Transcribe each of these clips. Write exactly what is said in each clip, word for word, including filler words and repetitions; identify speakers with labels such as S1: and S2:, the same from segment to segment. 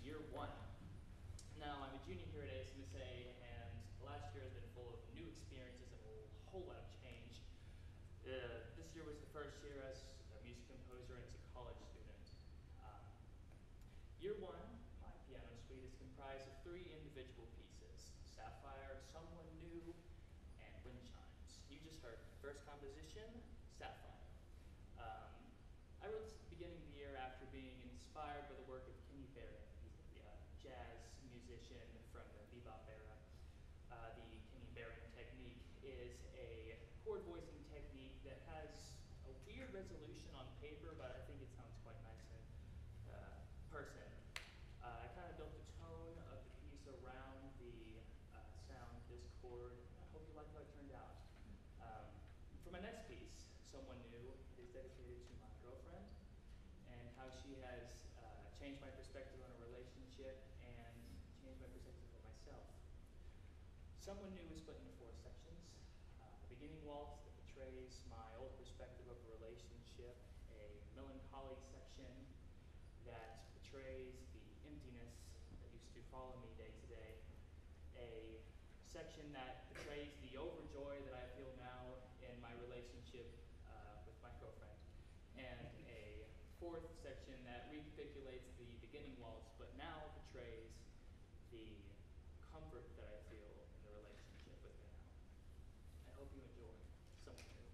S1: year one. Now, I'm a junior here at A S M S A, and the last year has been full of new experiences and a whole lot of change. Uh, this year was the first year as a music composer and as a college student. Um, year one, my piano suite is comprised of three individual pieces: Sapphire, Someone New, and Wind Chimes. You just heard the first composition, Sapphire. Um, I wrote this at the beginning of the year after being inspired by the work of Kenny Barron. He's a uh, jazz musician from the bebop era. Uh, the Kenny Barron technique is a chord voicing technique that has a weird resolution on paper, but I think it sounds quite nice in uh, person. Uh, I kind of built the tone of the piece around the uh, sound of this chord. I hope you like how it turned out. Um, for my next piece, Someone New, is dedicated to my girlfriend and how she has uh, changed my perspective on a relationship and changed my perspective of myself. Someone New is split into four sections. Uh, a beginning waltz that portrays my old perspective of a relationship, a melancholy section that portrays the emptiness that used to follow me day to day, a section that portrays the overjoy that I feel now in my relationship uh, with my girlfriend, and a fourth section that recapitulates the beginning waltz, but now portrays the comfort that I feel in the relationship with her now. I hope you enjoy Someone New.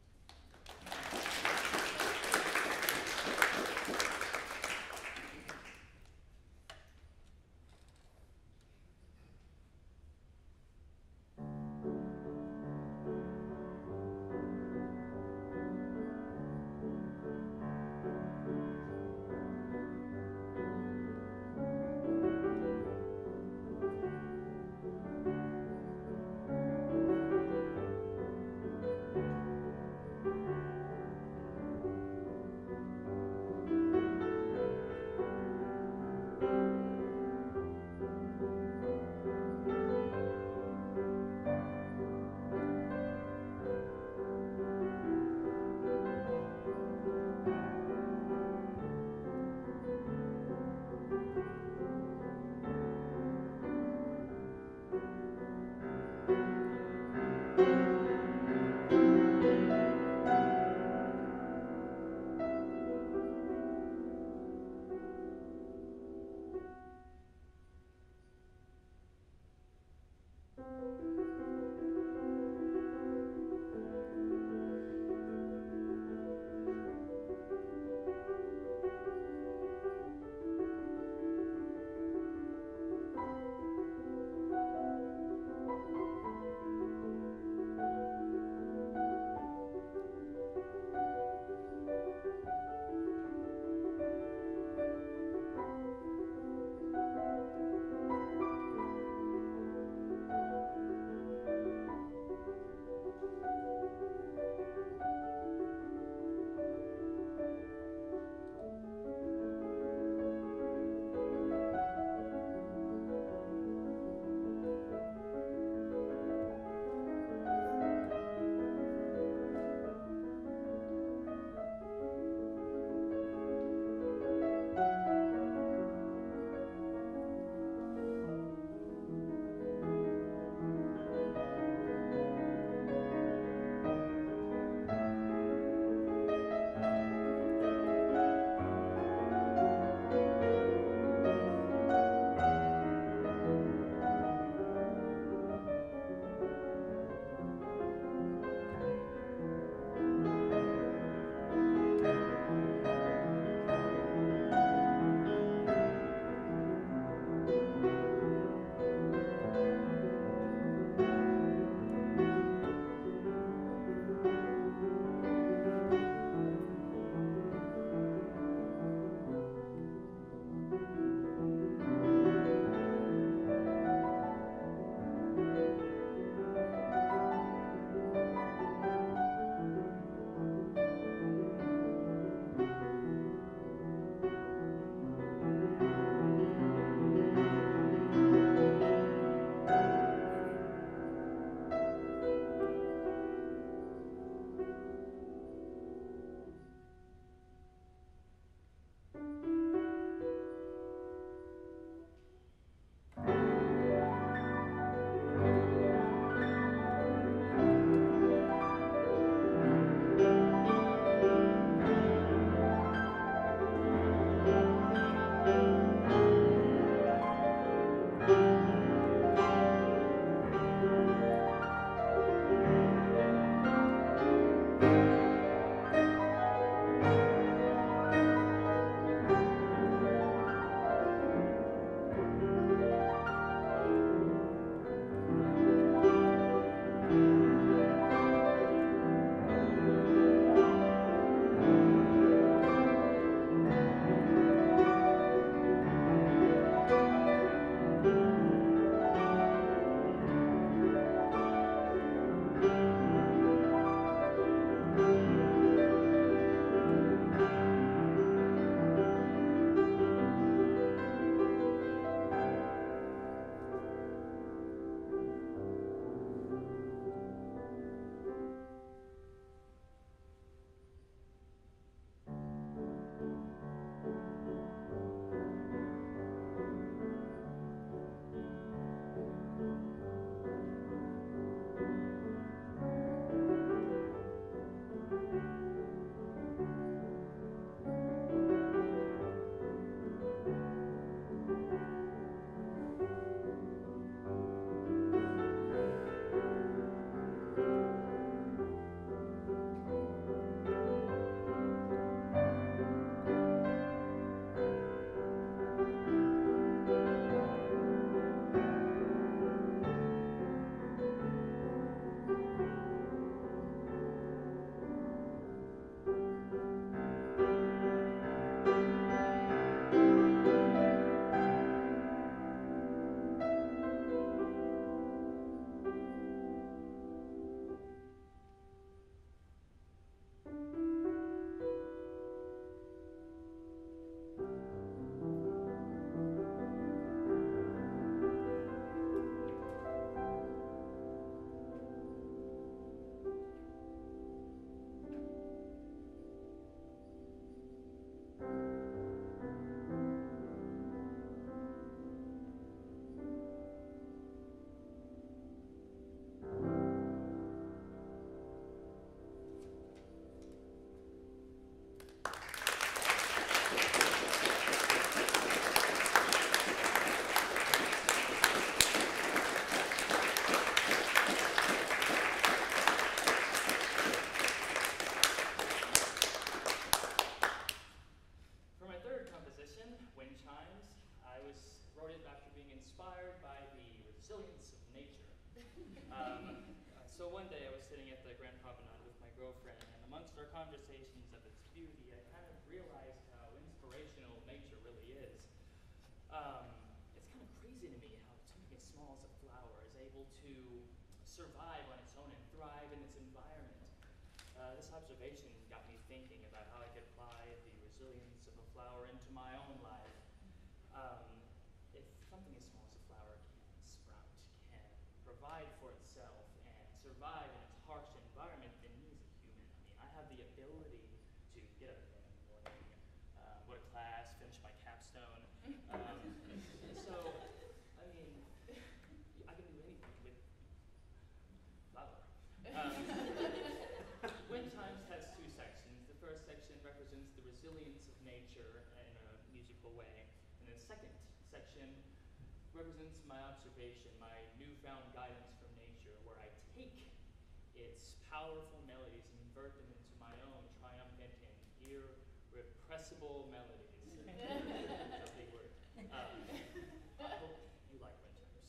S1: inspired by the resilience of nature. Um, so one day I was sitting at the Grand Promenade with my girlfriend, and amongst our conversations of its beauty, I kind of realized how inspirational nature really is. Um, it's kind of crazy to me how something as small as a flower is able to survive on its own and thrive in its environment. Uh, this observation got me thinking about how I could apply the resilience of a flower into my own life. Um, if something as small as a flower can sprout, can provide for itself, and survive in its harsh environment, then me as a human, I mean, I have the ability to get up in the morning, uh, go to class, finish my capstone. Um, so, I mean, I can do anything with flower. Um, Wind Chimes has two sections. The first section represents the resilience of nature in a musical way, and the second section represents my observation, my newfound guidance from nature, where I take its powerful melodies and convert them into my own triumphant and irrepressible melodies. That's a big word. Um, I hope you like Wind Chimes.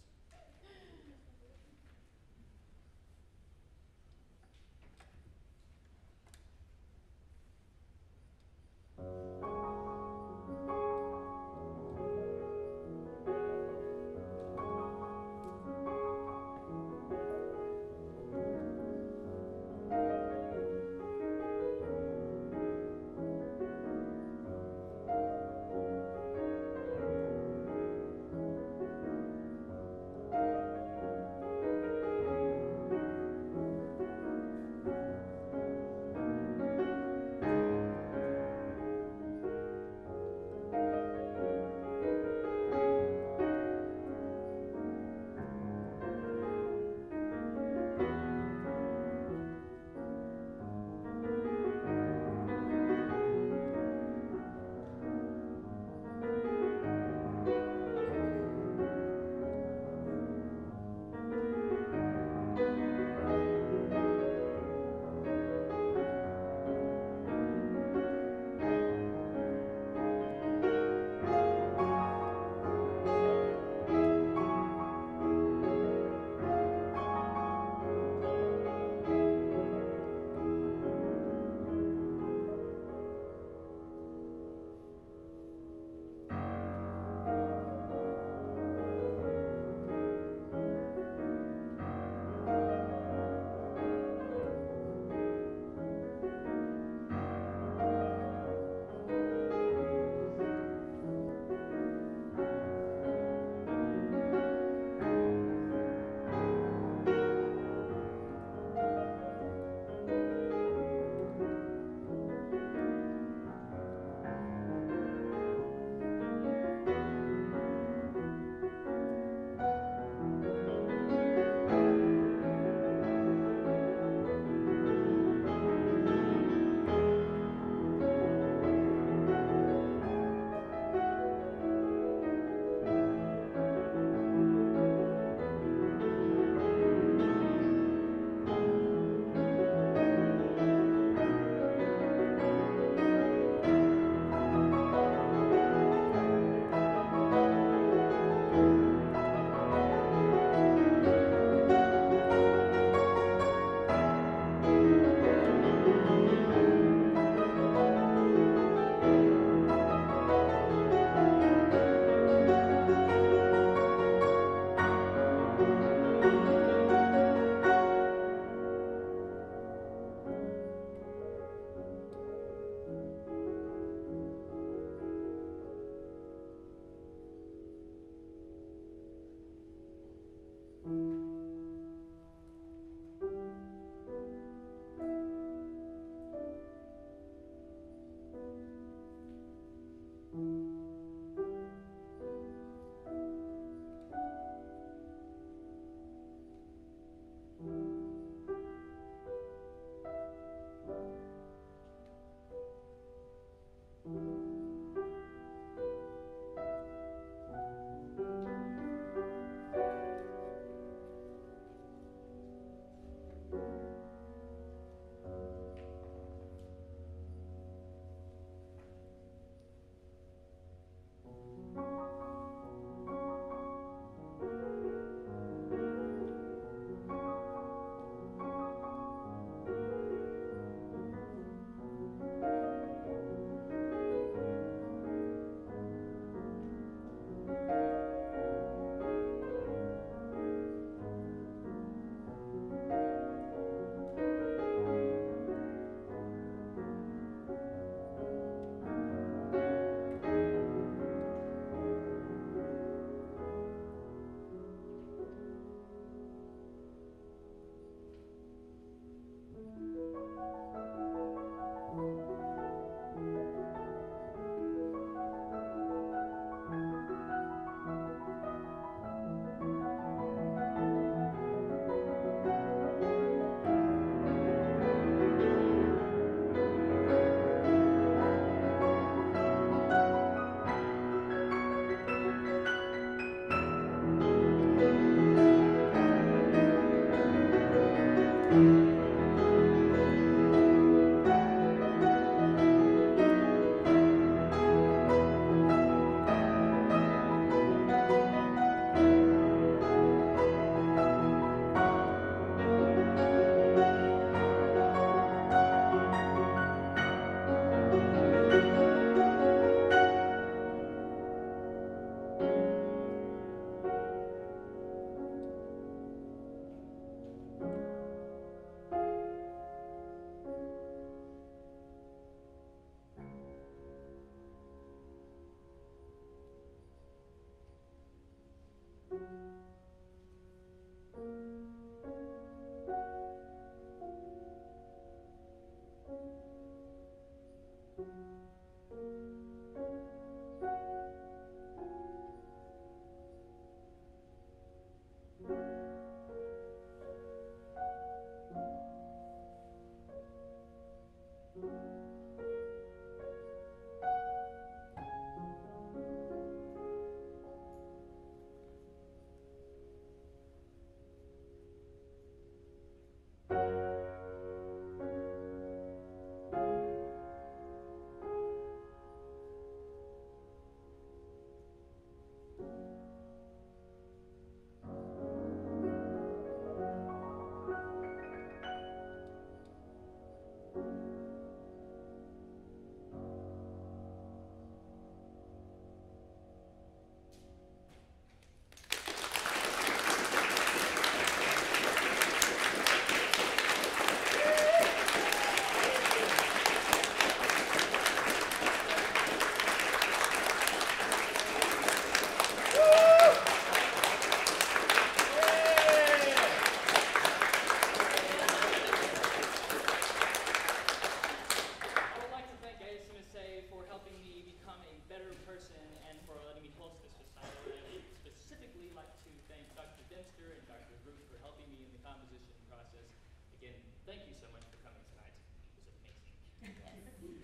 S1: again, thank you so much for coming tonight. It was amazing.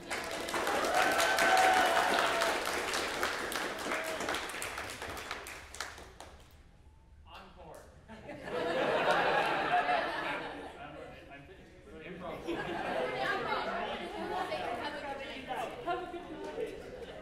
S1: Encore. I'm, I'm finished. Improv. Have a good night.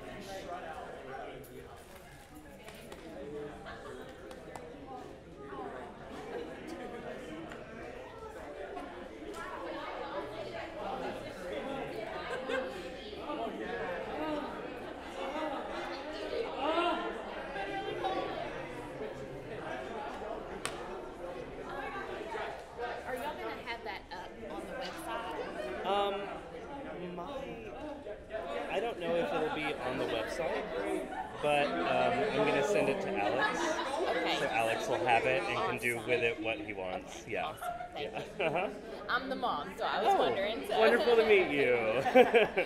S2: Are y'all gonna have that up on the website?
S3: Um, my, I don't know if it'll be on the website, but um, I'm gonna send it to Alex,
S2: Okay.
S3: so Alex will have it and can do with it what he wants. Yeah.
S2: Awesome. Thank
S3: Yeah.
S2: you.
S3: Uh-huh.
S2: I'm the mom, so I was
S3: Oh,
S2: wondering. So.
S3: wonderful to meet you.